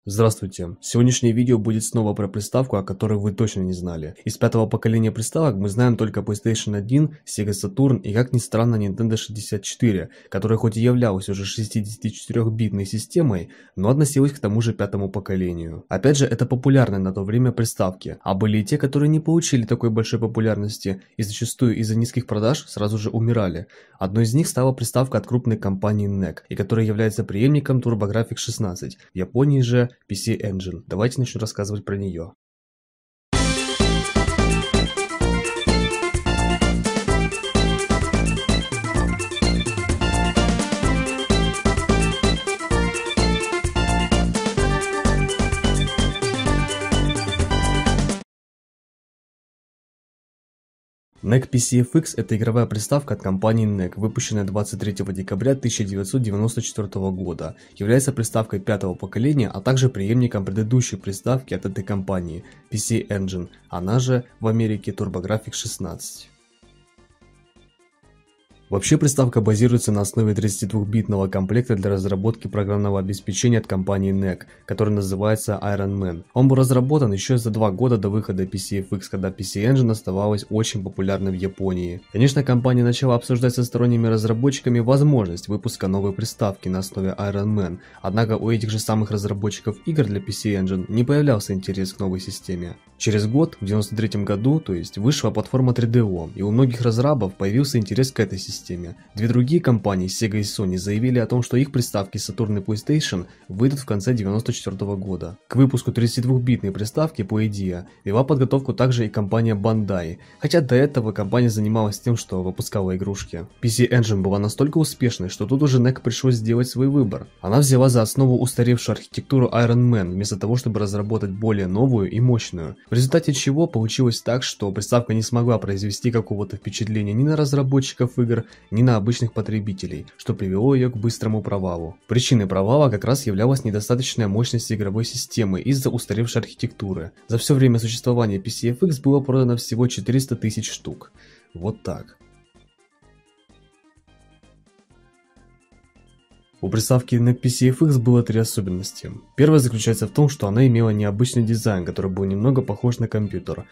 Здравствуйте! Сегодняшнее видео будет снова про приставку, о которой вы точно не знали. Из пятого поколения приставок мы знаем только PlayStation 1, Sega Saturn и, как ни странно, Nintendo 64, которая хоть и являлась уже 64-битной системой, но относилась к тому же пятому поколению. Опять же, это популярные на то время приставки, а были и те, которые не получили такой большой популярности и зачастую из-за низких продаж сразу же умирали. Одной из них стала приставка от крупной компании NEC, и которая является преемником TurboGrafx 16. В Японии же PC Engine. Давайте начну рассказывать про нее. NEC PCFX – это игровая приставка от компании NEC, выпущенная 23 декабря 1994 года, является приставкой пятого поколения, а также преемником предыдущей приставки от этой компании – PC Engine, она же в Америке TurboGrafx 16. Вообще приставка базируется на основе 32-битного комплекта для разработки программного обеспечения от компании NEC, который называется Iron Man. Он был разработан еще за 2 года до выхода PCFX, когда PC Engine оставалась очень популярной в Японии. Конечно, компания начала обсуждать со сторонними разработчиками возможность выпуска новой приставки на основе Iron Man, однако у этих же самых разработчиков игр для PC Engine не появлялся интерес к новой системе. Через год, в 1993 году, то есть вышла платформа 3DO, и у многих разрабов появился интерес к этой системе. Две другие компании, Sega и Sony, заявили о том, что их приставки Saturn и PlayStation выйдут в конце 1994 года. К выпуску 32-битной приставки, по идее, вела подготовку также и компания Bandai, хотя до этого компания занималась тем, что выпускала игрушки. PC Engine была настолько успешной, что тут уже NEC пришлось сделать свой выбор. Она взяла за основу устаревшую архитектуру Iron Man, вместо того, чтобы разработать более новую и мощную. В результате чего получилось так, что приставка не смогла произвести какого-то впечатления ни на разработчиков игр, ни на обычных потребителей, что привело ее к быстрому провалу. Причиной провала как раз являлась недостаточная мощность игровой системы из-за устаревшей архитектуры. За все время существования PCFX было продано всего 400 тысяч штук. Вот так. У приставки NEC PCFX было 3 особенности. Первая заключается в том, что она имела необычный дизайн, который был немного похож на компьютер.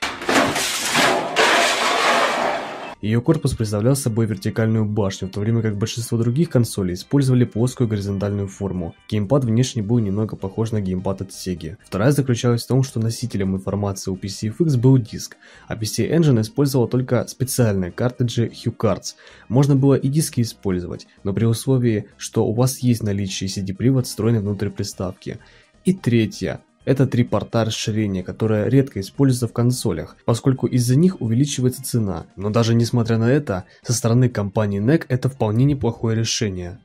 Ее корпус представлял собой вертикальную башню, в то время как большинство других консолей использовали плоскую горизонтальную форму. Геймпад внешне был немного похож на геймпад от Sega. Вторая заключалась в том, что носителем информации у PCFX был диск, а PC Engine использовал только специальные картриджи HuCards. Можно было и диски использовать, но при условии, что у вас есть наличие CD-привод, встроенный внутрь приставки. И третья. Это 3 порта расширения, которые редко используются в консолях, поскольку из-за них увеличивается цена. Но даже несмотря на это, со стороны компании NEC это вполне неплохое решение.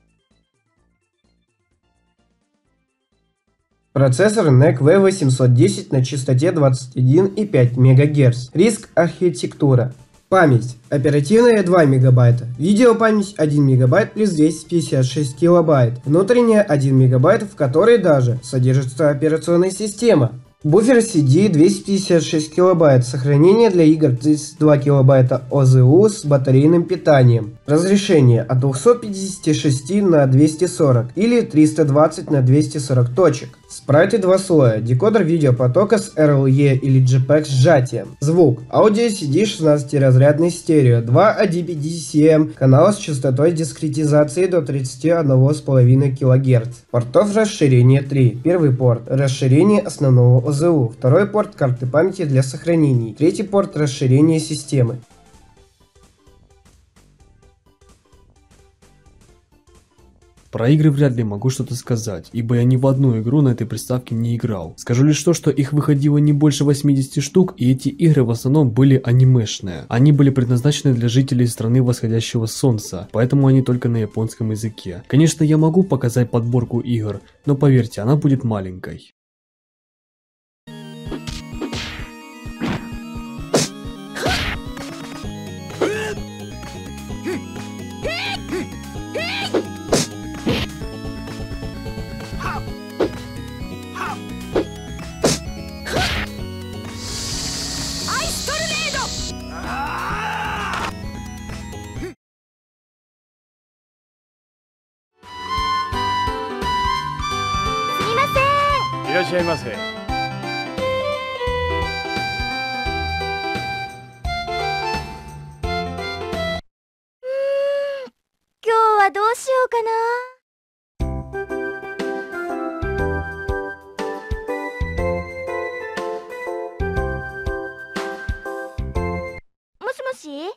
Процессор NEC V810 на частоте 21,5 МГц. Риск архитектура. Память. Оперативная 2 МБ. Видеопамять 1 МБ плюс 256 кБ. Внутренняя 1 МБ, в которой даже содержится операционная система. Буфер CD 256 кБ. Сохранение для игр 32 кБ ОЗУ с батарейным питанием. Разрешение от 256 на 240 или 320 на 240 точек. Спрайты 2 слоя. Декодер видеопотока с RLE или JPEG сжатием. Звук. Аудио CD 16-разрядный стерео. 2 ADP-DCM. Канал с частотой дискретизации до 31,5 кГц. Портов расширения 3. Первый порт. Расширение основного ОЗУ. Второй порт карты памяти для сохранений. Третий порт расширения системы. Про игры вряд ли могу что-то сказать, ибо я ни в одну игру на этой приставке не играл. Скажу лишь то, что их выходило не больше 80 штук, и эти игры в основном были анимешные. Они были предназначены для жителей страны восходящего солнца, поэтому они только на японском языке. Конечно, я могу показать подборку игр, но поверьте, она будет маленькой. いらっしゃいませ。 今日はどうしようかな。もしもし。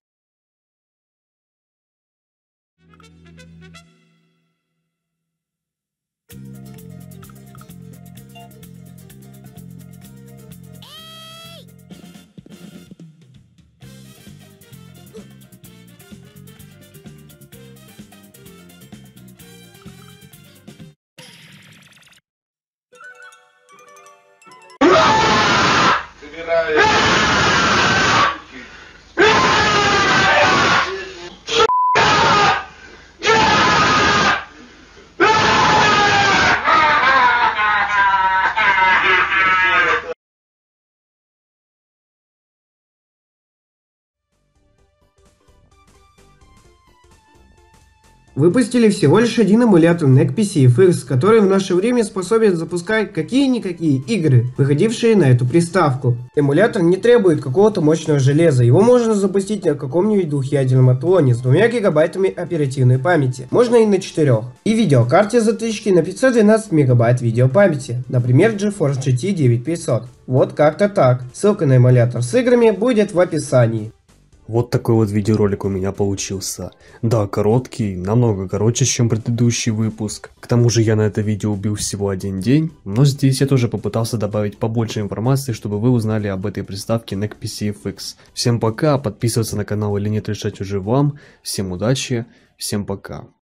Выпустили всего лишь один эмулятор NEC PCFX, который в наше время способен запускать какие-никакие игры, выходившие на эту приставку. Эмулятор не требует какого-то мощного железа, его можно запустить на каком-нибудь двухъядерном атлоне с 2 гигабайтами оперативной памяти, можно и на 4, и видеокарте затычки на 512 мегабайт видеопамяти, например GeForce GT 9500. Вот как-то так. Ссылка на эмулятор с играми будет в описании. Вот такой вот видеоролик у меня получился. Да, короткий, намного короче, чем предыдущий выпуск. К тому же я на это видео убил всего 1 день, но здесь я тоже попытался добавить побольше информации, чтобы вы узнали об этой приставке NEC PCFX. Всем пока, подписываться на канал или нет решать уже вам. Всем удачи, всем пока.